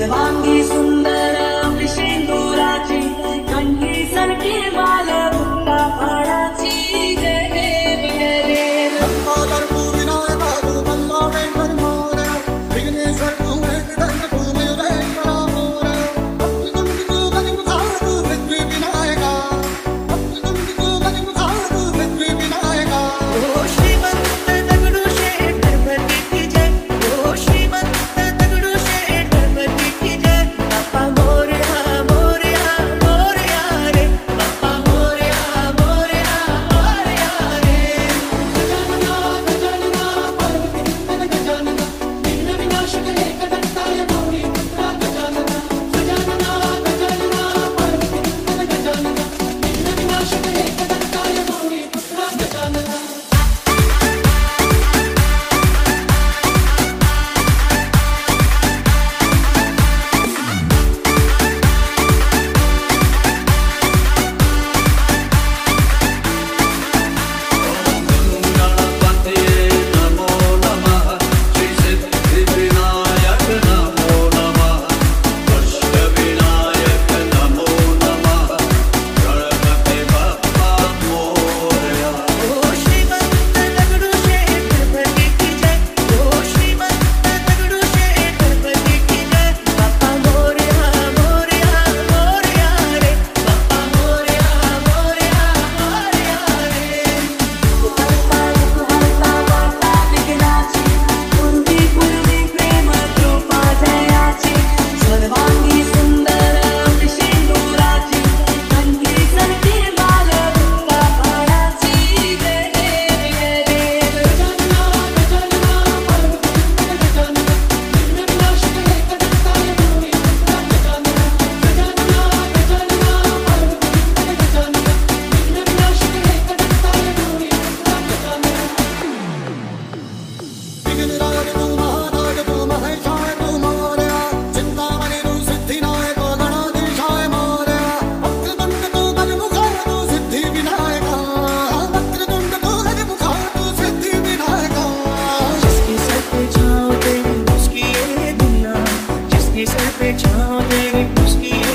सर्वांगी सुंदर वृषेंदुराची कंठी सरकी माल मुक्ता फाळाची जय देव जय देव लंबोदर विनायका तू मल्लावेंकर मोरया विघ्नेश्वर तू वेंकटरमण तू मयूरेश्वरा मोरया भक्तुंड तू गजमुखारू पृथ्वी विनायका भक्तुंड तू गजमुखारू पृथ्वी विनायका ओ श्रीमंत दगडूशेठ गणपती की जय ओ श्रीमंत दगडूशेठ गणपती की जय बाप्पा मोरया मोरया मोरया रे बाप्पा मोरया मोरया मोरया रे गजानना पार्वती गजानना विघ्न विनाशक एकदंताय गौरी पुत्रा गजानना गजानना पार्वती गजानना विघ्न विनाशक एकदंताय गौरी पुत्रा गजानना ओ श्रीमंत दगडूशेठ गणपती की जय ओ श्रीमंत दगडूशेठ गणपती की जय बाप्पा मोरया मोरया मोरया रे बाप्पा मोरया मोरया मोरया रे हरता वार्ता विघ्नाची कुंती कुलदी प्रेम कृपा जयाची सर्वांगी सुंदर वृषेंदुराची कंठी सरकी माल मुक्ता फाळाची जय देव जय देव गजानना पार्वती गजानना विघ्न विनाशक एकदंताय गौरी पुत्रा गजानना गजानना पार्वती गजानना विघ्न विनाशक एकदंताय गौरी पुत्रा गजानना विघ्नराज तू महाराज तू महेशाय तू मोरया चिंतामणि तू सिद्धिनायक गणाधीशाय मोरया वक्रतुंड तू गजमुखार तू सिद्धि विनायका वक्रतुंड तू गजमुखार तू सिद्धि विनायका जिसके सर पे छाँव तेरी उसकी ये दुनिया जिसके सर पे छाँव तेरी उसकी